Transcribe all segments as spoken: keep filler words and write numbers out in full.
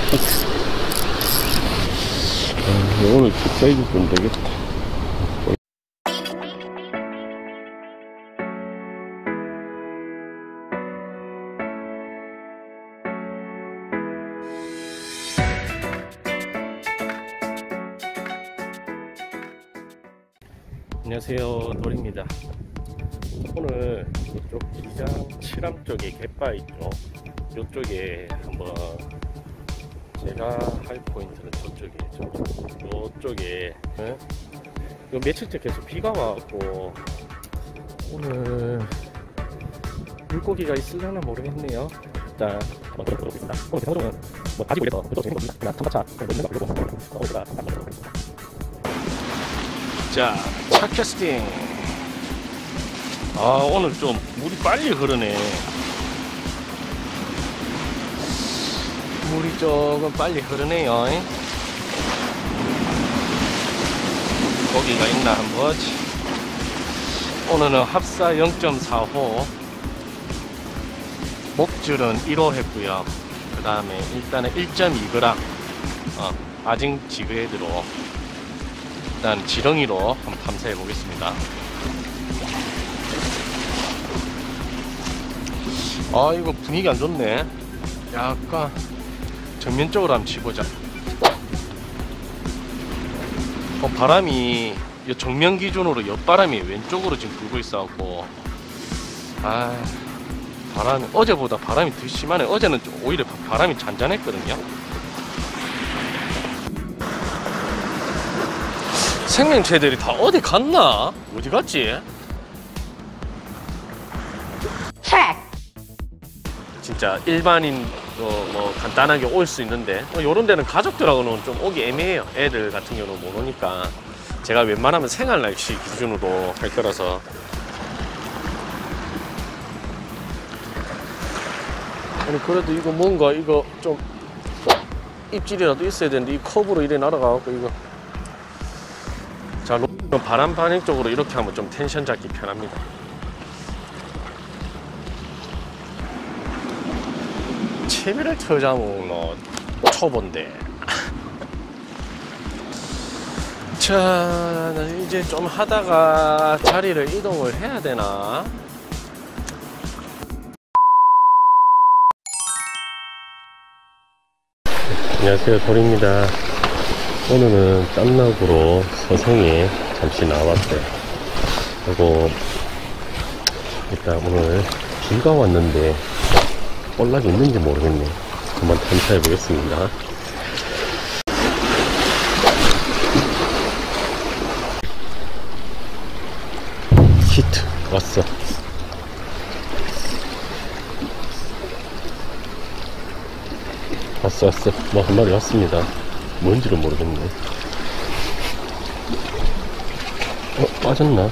아, 오늘 킥사이즈 좀 되겠다. 안녕하세요, 돌입니다. 오늘 이쪽 기장 칠암 쪽에 갯바 있죠. 이쪽에 한번 제가 할 포인트는 저쪽에 저쪽 이쪽에 네? 이거 며칠째 계속 비가 와갖고 오늘 물고기가 있으려나 모르겠네요. 일단 한번 들어보겠습니다. 오늘 대모종은 뭐 가지고 이래서 그것도 재밌는 겁니다. 그냥 참가차 넣는 거 알고 오늘가 한번 들어보겠습니다. 자, 차 캐스팅. 아, 오늘 좀 물이 빨리 흐르네. 물이 조금 빨리 흐르네요. 고기가 있나 한번 보지. 오늘은 합사 영 점 사 호, 목줄은 일 호 했고요. 그 다음에 일단은 일 점 이 그램 어, 아징 지그헤드로 일단 지렁이로 한번 탐사해 보겠습니다. 아, 이거 분위기 안 좋네. 약간 정면적으로 한번 치보자. 어, 바람이 정면 기준으로 옆바람이 왼쪽으로 지금 불고 있어갖고, 아, 바람이 어제보다 바람이 더 심하네. 어제는 좀 오히려 바람이 잔잔했거든요. 생명체들이 다 어디 갔나? 어디 갔지? 진짜 일반인 어, 뭐 간단하게 올 수 있는데 뭐 요런 데는 가족들하고는 좀 오기 애매해요. 애들 같은 경우는 못 오니까 제가 웬만하면 생활 낚시 기준으로 할 거라서. 아니 그래도 이거 뭔가 이거 좀 입질이라도 있어야 되는데 이 컵으로 이래 날아가갖고 이거. 자, 바람 반응 쪽으로 이렇게 하면 좀 텐션 잡기 편합니다. 채비를 터자면 뭐 초보인데. 자, 이제 좀 하다가 자리를 이동을 해야 되나? 안녕하세요, 돌입니다. 오늘은 땀락으로 서성에 잠시 나왔어요. 그리고 일단 오늘 비가 왔는데 볼락이 있는지 모르겠네. 한번 탐사해 보겠습니다. 히트 왔어. 왔어 왔어. 뭐 한 마리 왔습니다. 뭔지를 모르겠네. 어, 빠졌나?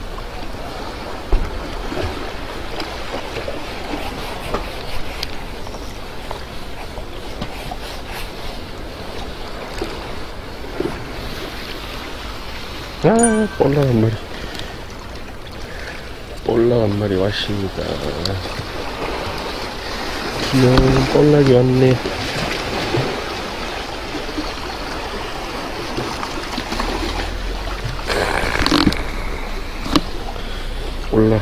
아, 볼락 한 마리. 볼락 한 마리 왔습니다. 귀여운 볼락이 왔네. 볼락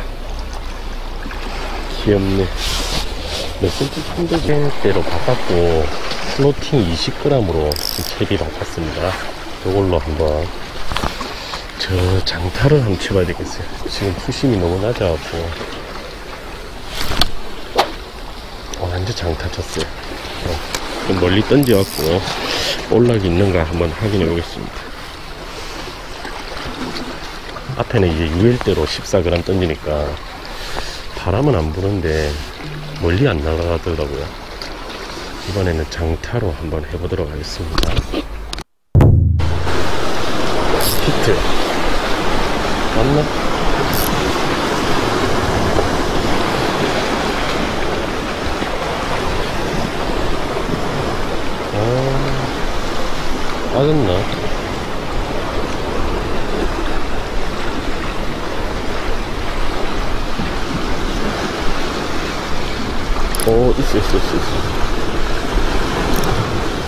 귀엽네. 몇 센치 천도제대로 바꿨고 플로팅 이십 그램으로 채비 바꿨습니다. 이걸로 한번 저 장타를 한번 쳐봐야 되겠어요. 지금 수심이 너무 낮아갖고 어, 완전 장타 쳤어요. 어, 좀 멀리 던져갖고 볼락이 있는가 한번 확인해 보겠습니다. 앞에는 이제 유일대로 십사 그램 던지니까 바람은 안 부는데 멀리 안 날아가더라고요. 이번에는 장타로 한번 해보도록 하겠습니다. 히트 맞나? 아, 빠졌나? 오, 있어, 있어, 있어, 있어.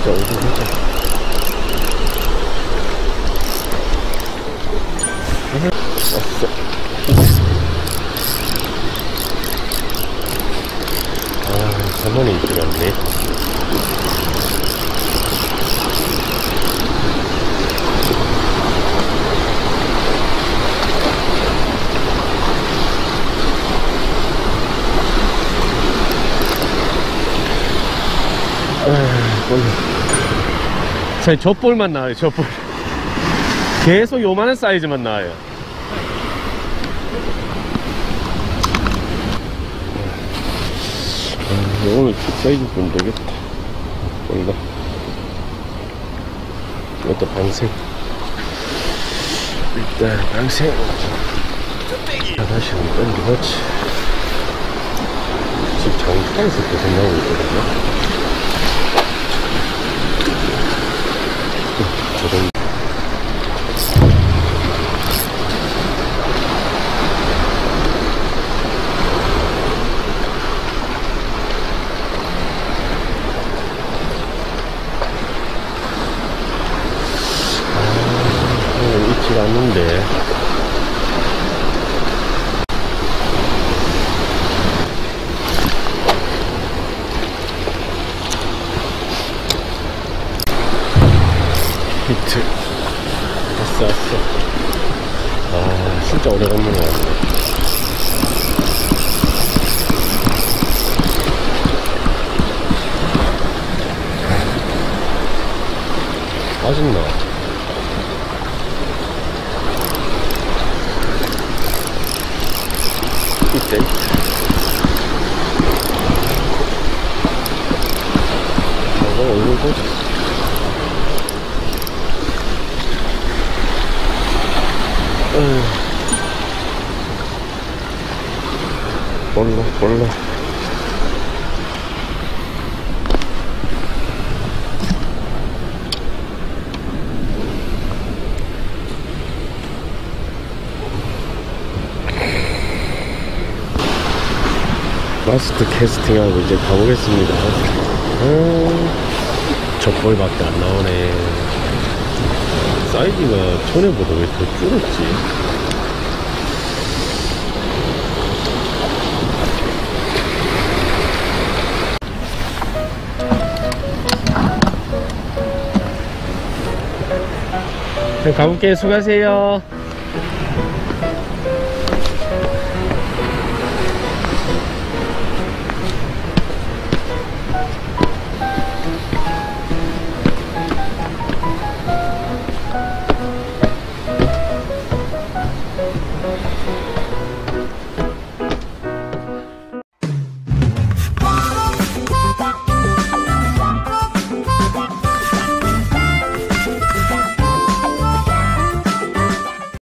보자, 어디 보자. 왔어. 아, 가만히 있지 않네. 아, bollo. 제 젖볼만 나와요, 젖볼. 계속 요만한 사이즈만 나와요. 아, 오늘 사이즈 좀 되겠다. 몰라. 이것도 방생. 일단 방생. 자, 다시 한번 던져보지. 지금 장판에서 계속 나오고 있거든요. 저런. 아, 있질 않는데. 히트. 왔어, 왔어. 아, 진짜 오래 걷는 것 같네. 빠졌나? 이때. 저거 얼굴 보자. 몰라, 몰라. 마스터 캐스팅하고 이제 가보겠습니다. 아, 젖볼밖에 안 나오네. 사이즈가 전에보다 왜 더 줄었지? 그럼 가볼게요. 수고하세요.